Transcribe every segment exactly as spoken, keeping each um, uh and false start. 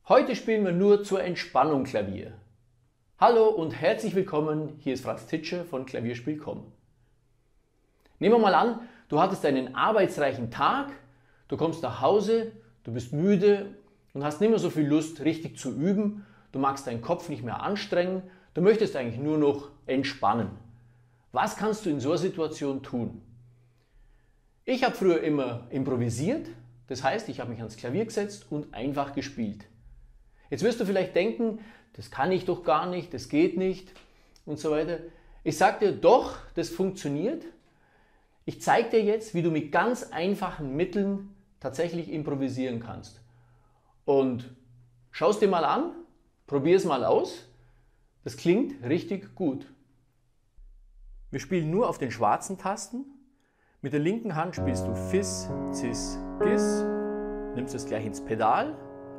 Heute spielen wir nur zur Entspannung Klavier. Hallo und herzlich willkommen, hier ist Franz Titscher von Klavierspiel punkt com. Nehmen wir mal an, du hattest einen arbeitsreichen Tag, du kommst nach Hause, du bist müde und hast nicht mehr so viel Lust, richtig zu üben, du magst deinen Kopf nicht mehr anstrengen, du möchtest eigentlich nur noch entspannen. Was kannst du in so einer Situation tun? Ich habe früher immer improvisiert, das heißt, ich habe mich ans Klavier gesetzt und einfach gespielt. Jetzt wirst du vielleicht denken, das kann ich doch gar nicht, das geht nicht und so weiter. Ich sage dir doch, das funktioniert. Ich zeige dir jetzt, wie du mit ganz einfachen Mitteln tatsächlich improvisieren kannst. Und schau es dir mal an, probier es mal aus. Das klingt richtig gut. Wir spielen nur auf den schwarzen Tasten. Mit der linken Hand spielst du Fis, Cis, Gis, nimmst es gleich ins Pedal.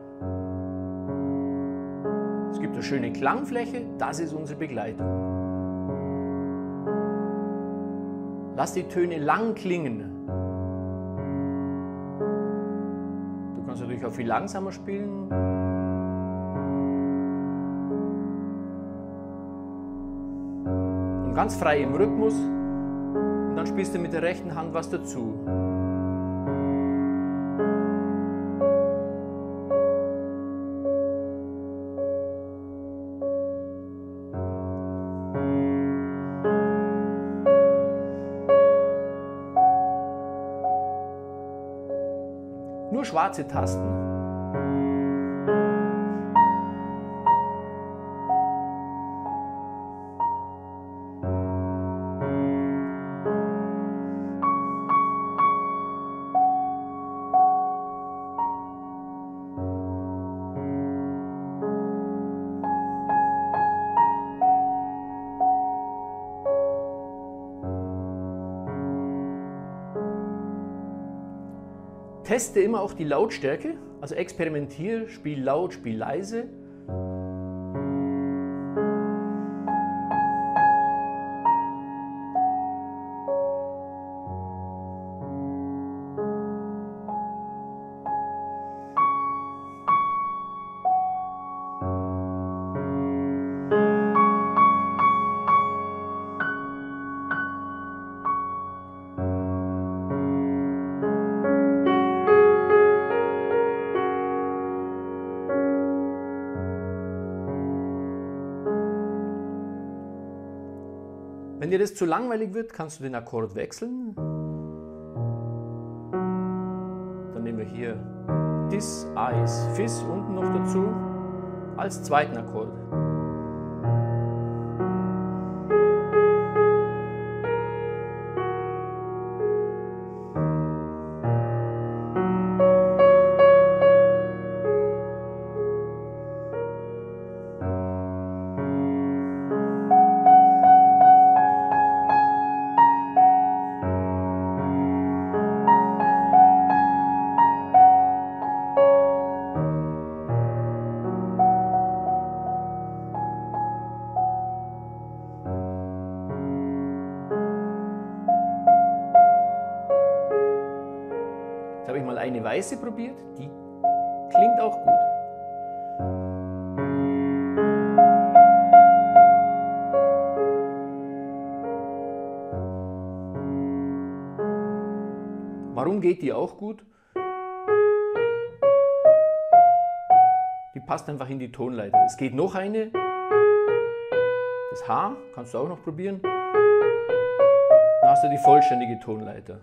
Es gibt eine schöne Klangfläche, das ist unsere Begleitung. Lass die Töne lang klingen. Du kannst natürlich auch viel langsamer spielen. Und ganz frei im Rhythmus. Und dann spielst du mit der rechten Hand was dazu. Nur schwarze Tasten. Teste immer auch die Lautstärke, also experimentiere, spiel laut, spiel leise. Wenn dir das zu langweilig wird, kannst du den Akkord wechseln. Dann nehmen wir hier Dis, Eis, Fis unten noch dazu als zweiten Akkord. Jetzt habe ich mal eine weiße probiert, die klingt auch gut. Warum geht die auch gut? Die passt einfach in die Tonleiter. Es geht noch eine, das H, kannst du auch noch probieren. Dann hast du die vollständige Tonleiter.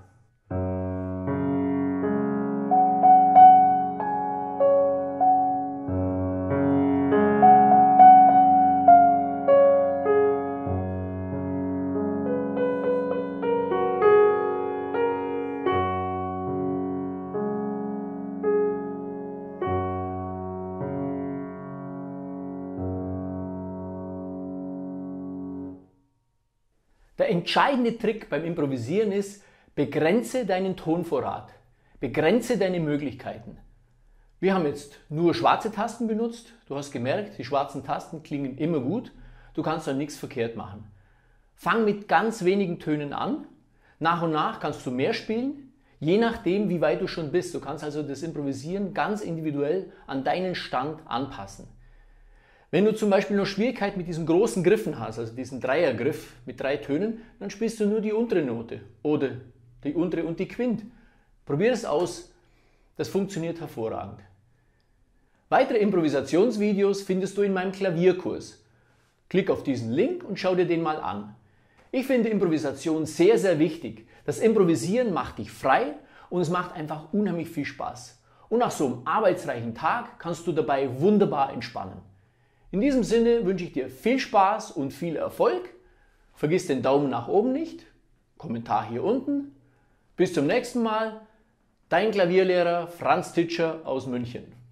Der entscheidende Trick beim Improvisieren ist, begrenze deinen Tonvorrat, begrenze deine Möglichkeiten. Wir haben jetzt nur schwarze Tasten benutzt, du hast gemerkt, die schwarzen Tasten klingen immer gut, du kannst da nichts verkehrt machen. Fang mit ganz wenigen Tönen an, nach und nach kannst du mehr spielen, Je nachdem, wie weit du schon bist. Du kannst also das Improvisieren ganz individuell an deinen Stand anpassen. Wenn du zum Beispiel noch Schwierigkeiten mit diesen großen Griffen hast, also diesen Dreiergriff mit drei Tönen, dann spielst du nur die untere Note oder die untere und die Quint. Probier es aus, das funktioniert hervorragend. Weitere Improvisationsvideos findest du in meinem Klavierkurs. Klick auf diesen Link und schau dir den mal an. Ich finde Improvisation sehr, sehr wichtig. Das Improvisieren macht dich frei und es macht einfach unheimlich viel Spaß. Und nach so einem arbeitsreichen Tag kannst du dabei wunderbar entspannen. In diesem Sinne wünsche ich dir viel Spaß und viel Erfolg. Vergiss den Daumen nach oben nicht, Kommentar hier unten. Bis zum nächsten Mal, dein Klavierlehrer Franz Titscher aus München.